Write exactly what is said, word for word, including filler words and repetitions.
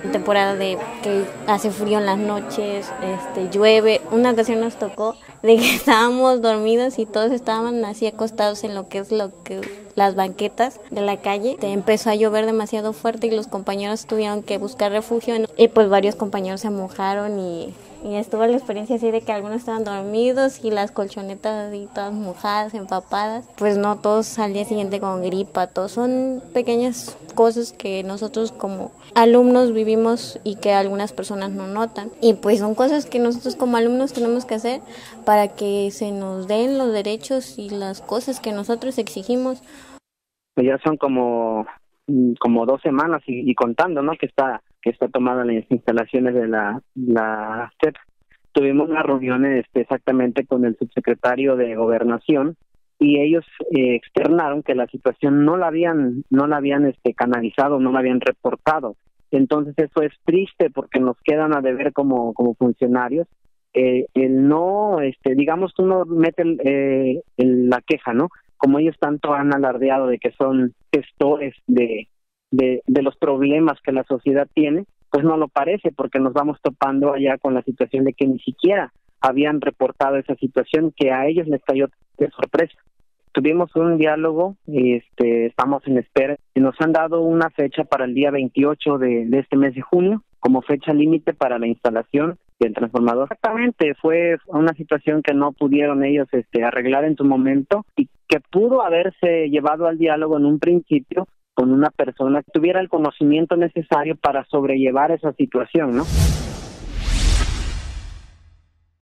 temporada de que hace frío en las noches, este, llueve. Una ocasión nos tocó de que estábamos dormidos y todos estaban así acostados en lo que es lo que las banquetas de la calle. Te empezó a llover demasiado fuerte y los compañeros tuvieron que buscar refugio y pues varios compañeros se mojaron y Y estuvo la experiencia así de que algunos estaban dormidos y las colchonetas así todas mojadas, empapadas. Pues no, todos al día siguiente con gripa, todos son pequeñas cosas que nosotros como alumnos vivimos y que algunas personas no notan. Y pues son cosas que nosotros como alumnos tenemos que hacer para que se nos den los derechos y las cosas que nosotros exigimos. Ya son como, como dos semanas y, y contando, ¿no? Que está que está tomada las instalaciones de la, la S E P. Tuvimos una reunión este, exactamente con el subsecretario de Gobernación y ellos eh, externaron que la situación no la habían no la habían este, canalizado, no la habían reportado. Entonces eso es triste porque nos quedan a deber como como funcionarios. Eh, el no, este, digamos que uno mete el, eh, el, la queja, ¿no? Como ellos tanto han alardeado de que son gestores de De, de los problemas que la sociedad tiene, pues no lo parece, porque nos vamos topando allá con la situación de que ni siquiera habían reportado esa situación que a ellos les cayó de sorpresa. Tuvimos un diálogo, este, estamos en espera, y nos han dado una fecha para el día veintiocho de, de este mes de junio, como fecha límite para la instalación del transformador. Exactamente, fue una situación que no pudieron ellos este, arreglar en su momento y que pudo haberse llevado al diálogo en un principio con una persona que tuviera el conocimiento necesario para sobrellevar esa situación, ¿no?